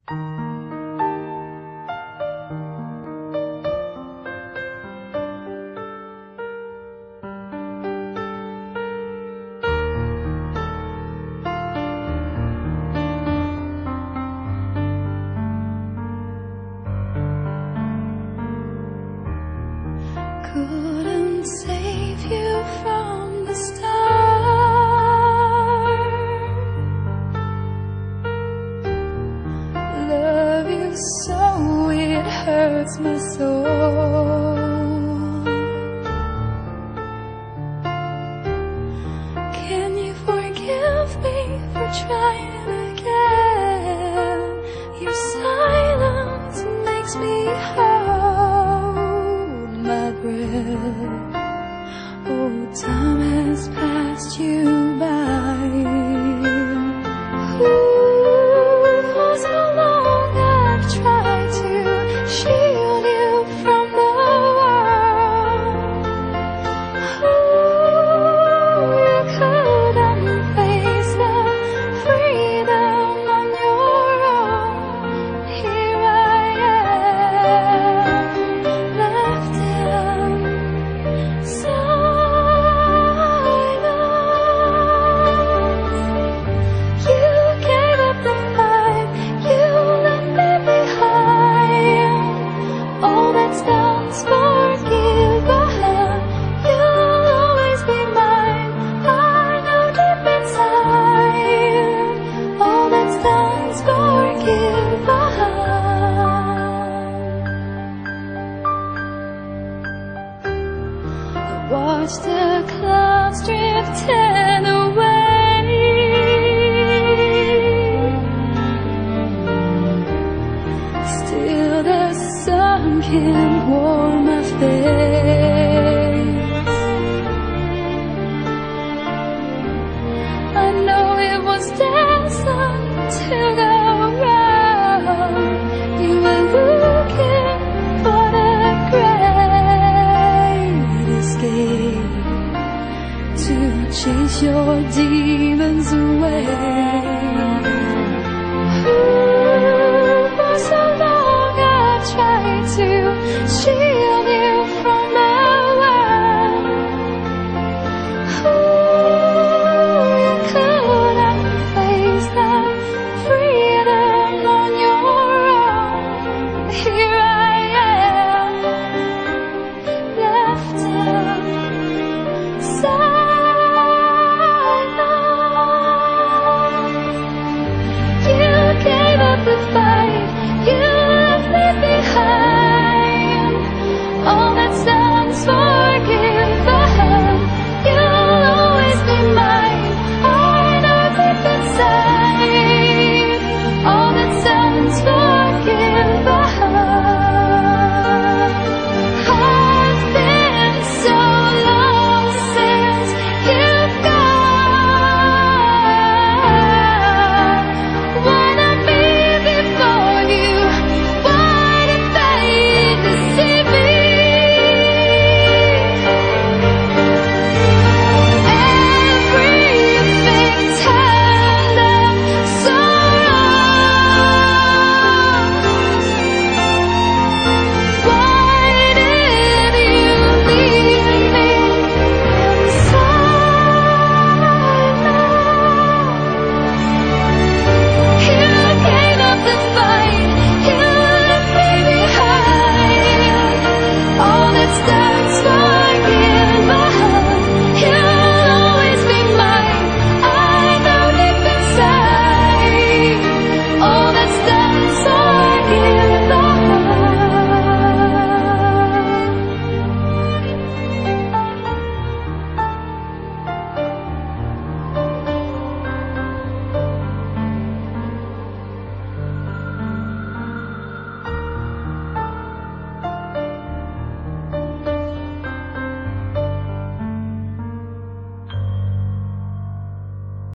Couldn't save you from the start. Love you so it hurts my soul. Can you forgive me for trying again? Your silence makes me hold my breath. Oh, time has passed you by. Ooh, for so long I've tried to shield you from the world. Ooh, you couldn't face the freedom on your own. Here I am, left in silence. You gave up the fight, you left me behind. All that's done's forgiven. You'll always be mine. I know deep inside, all that's done's forgiven. Watch the clouds drifting away. Still the sun can warm